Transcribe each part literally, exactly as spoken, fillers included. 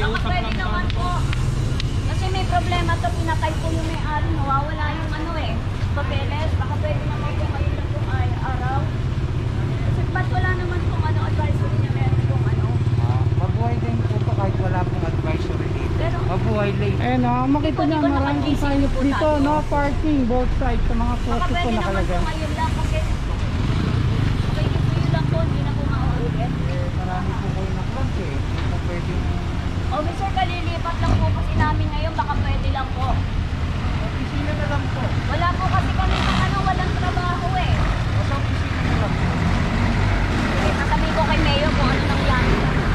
Baka pwede naman po. Kasi may problema to, pinatay po yung may-ari, nawawala yung ano eh, papeles. Baka pwede naman po ngayon lang yung ay, araw. Kasi ba't wala naman pong ano, advisory na meron pong ano? Ah, mabuhay din po ito kahit wala pong advisory dito. Pero, mabuhay lane. Ayun o, makita niya maraming signage dito, no parking, both sides sa mga baka posto po pwede naman nakalagay. po ngayon lang kasi okay, ito lang po, hindi na po mauulit. Eh, marami po kayo na club eh. Hindi po pwedeng... Officer, kalilipat lang po kasi namin ngayon, baka pwede lang po. Opisina na lang po. Wala po kasi kami ng ano, walang trabaho eh. Basta opisina na lang po. Sige, sasabihin ko kay Mayor kung ano nangyari.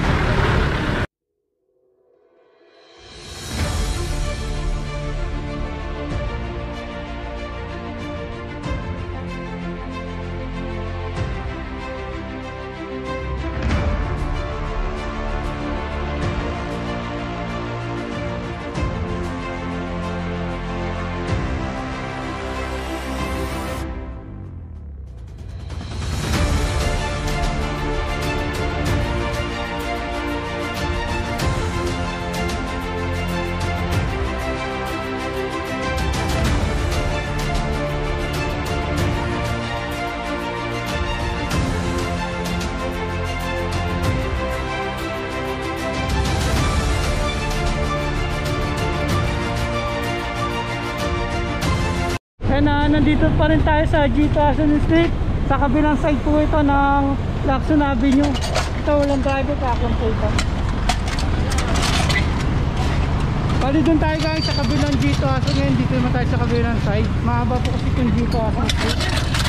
Ayun na, nandito pa rin tayo sa G Quezon Street. Sa kabilang side po ito ng Lacson Avenue. Ito walang driver, kakon po ito. Bali dun tayo guys sa kabilang G Quezon. Ngayon dito naman tayo sa kabilang side. Mahaba po kasi itong G Quezon Street.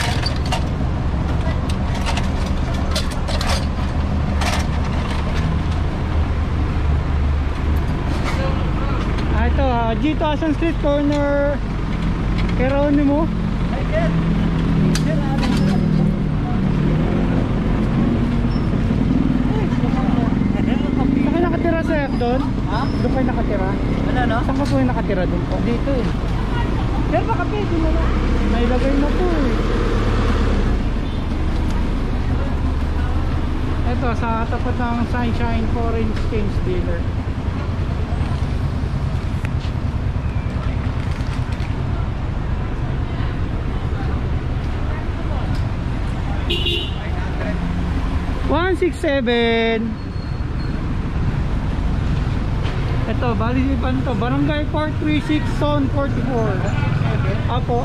Ah, ito ah, G Quezon Street corner Geronimo. Saan kayo nakatira sir doon? Ha? Doon kayo nakatira? Ano no? Saan ka po yung nakatira doon po? Dito eh. Sir baka pwede mo na. Nailagay na po eh. Ito sa tapat ng Sunshine Foreign Exchange Dealer. one six seven. Ito, bali pa nito, Barangay four three six, Zone forty-four. Apo.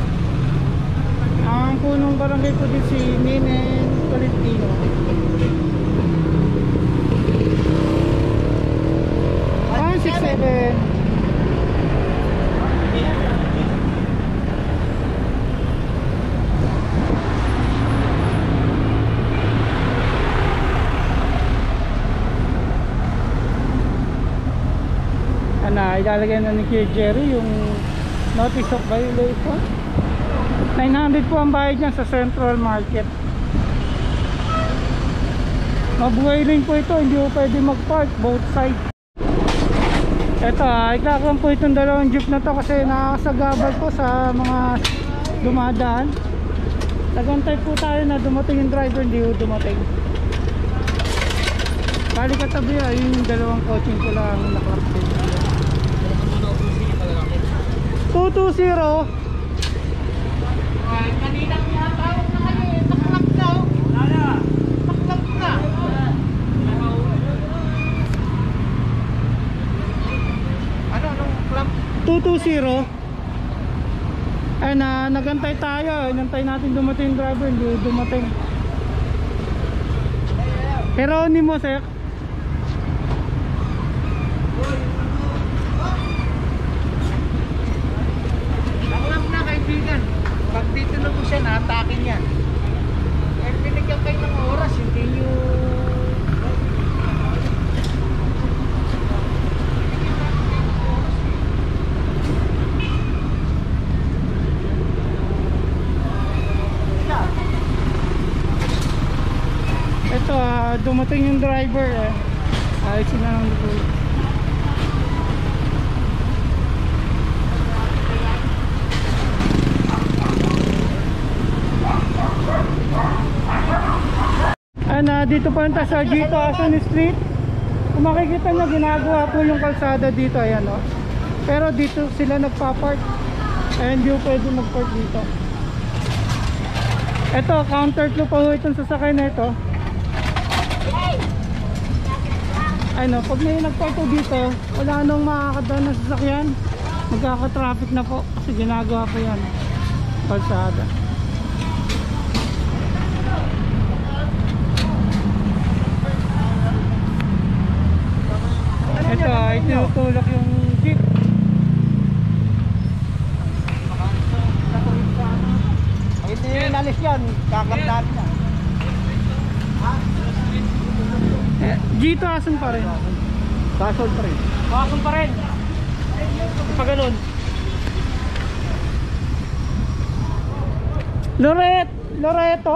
Ang punong barangay po din si Ninen Tolentino. one six seven. Na ilalagay na ni Kuya Jerry yung notice of violation. Nine hundred po ang bayad niya sa Central Market. Mabuhay rin po ito, hindi po pwede mag-park both side. Ito ah, iklakang po itong dalawang jeep na to kasi nakakasagabal po sa mga dumadaan. Nagantay po tayo na dumating yung driver, hindi po dumating. Bali katabi ah, yun yung dalawang coaching ko lang naklap po. two two zero. Ay, kanina tinatawag na kayo eh. Naklap na oh. Wala. Naklap na. Ano? Anong club? two two zero. Ay na, nagantay tayo. Inantay natin dumating yung driver. Hindi dumating. Geronimo sir. Pag dito na po siya, na-atake niya. Eh, binigyan kayo ng oras, hindi nyo... Ito ah, dumating yung driver eh. Ayusin na lang dito. Ah, na dito pa rin tayo sa G Quezon Street. Kung makikita nyo, ginagawa po yung kalsada dito, ayan o. Pero dito sila nagpa-park. Ayan, hindi pwede mag-park dito. Ito, counter clue pa ho itong sasakay na ito. Ano, pag may nagpark po dito, wala nang makakadaan na sasakyan. Magkaka-traffic na po kasi ginagawa po yan kalsada. Ito ay tinutulak yung jeep. Pag ito yung inalis yan, kakandaan na. Eh, dito asan pa rin? Kasol pa rin. Asan pa rin? Pa ganun. Loret, Loreto.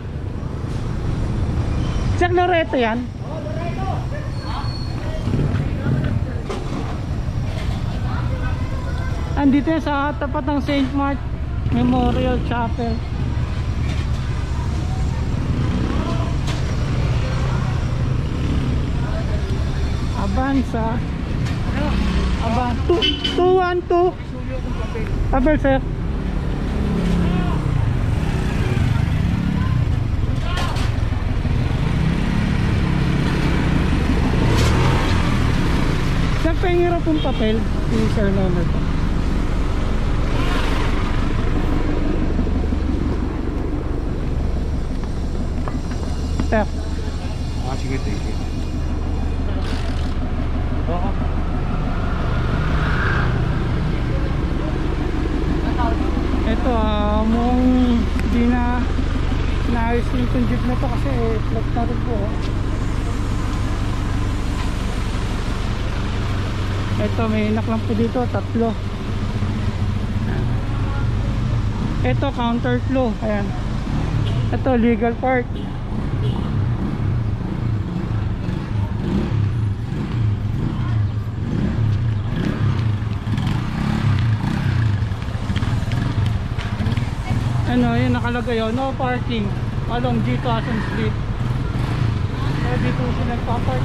Check Loreto yan. Andito yan sa tapat ng Saint Mark Memorial Chapel. Avanza. Aban two two one two. Abel sir. Saan pa yung hirap yung papel? Yung sir number po. Sir. Ah, sige, thank you. Oo. Ito ah, mukhang hindi na naayos yung jeep na to kasi flat na rin po. Ito may naklang po dito, tatlo. Ito counter flow, ayan. Ito legal park. Ano, yun nakalagay yun, no parking along G Quezon Street. Kaya dito sila nagpa-park.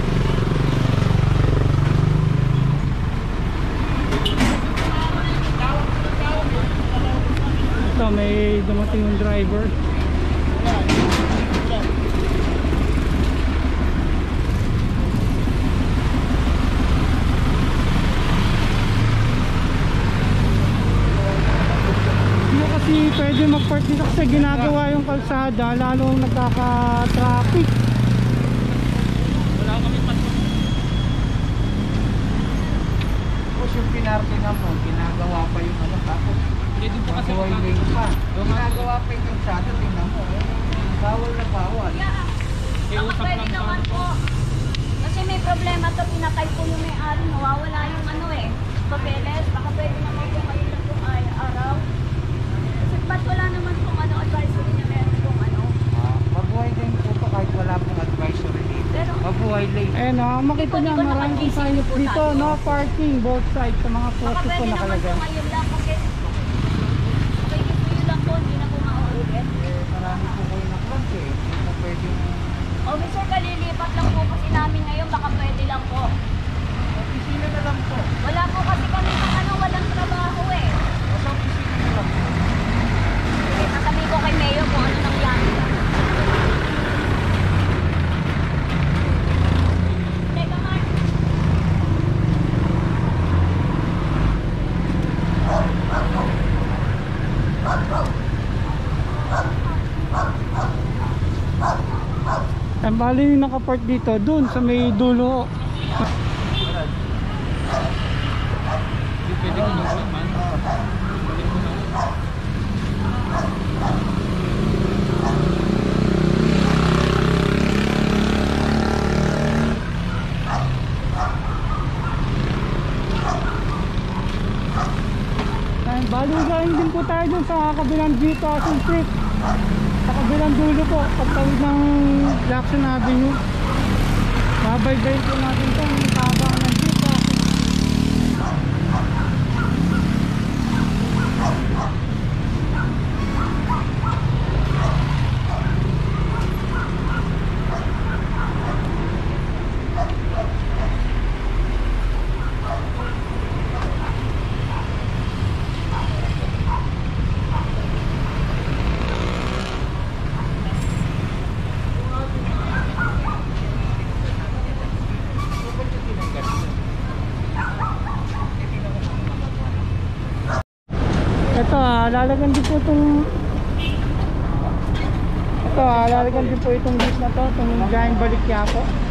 Ito may dumating yung driver. Hindi kasi pwede mag-park dito kasi ginagawa yung kalsada, lalong nagkaka-traffic. Wala kami pasok. Tapos yung pinarkingan mo, ginagawa pa yung ano, tapos Pwede po kasi buhay lane pa. Ginagawa pa yung kalsada, tingnan mo. Eh. Bawal na bawal. Yeah. Eh, Baka usap pwede lang naman pa. po. Kasi may problema to, pinatay po yung may-ari, nawawala yung ano eh, papeles. Baka pwede naman po kayo lang kung ay araw. Kasi ba't wala naman pong ano, advisory na meron pong ano. Ah, mabuhay lane po to kahit wala pong advisory dito. Pero, Mabuhay lane. Eh no, makita Hindi niyo ko- hindi ko maraming naman signage isip po dito, tayo. no parking both sides sa mga baka poste po pwede naman po nakalagay. ngayon lang kasi okay, ito lang po, hindi na po mauulit. Eh, marami po kayo na club eh. Hindi po pwede yung O, mister, kalilipat lang po kasi namin ngayon, baka pwede lang po. opisina na lang po. Wala po kasi kami ng ano, walang trabaho eh. Sa opisina na lang po. Sige, sasabihin ko kay Mayor kung ano nangyari. Teka, Mark. Ang bali yung nakapark dito, dun sa may dulo. Hindi pwede ko naman. Pwede ko naman. Ang bali galing din po tayo dun sa kabilang G Quezon Street. Sa kabilang dulo po, pagtawid ng Jackson Avenue. Babaybayin po natin itong tabang ng G Quezon. ah, lalagyan din po itong ito ah, lalagyan din po itong jeep na to, itong giant balik po.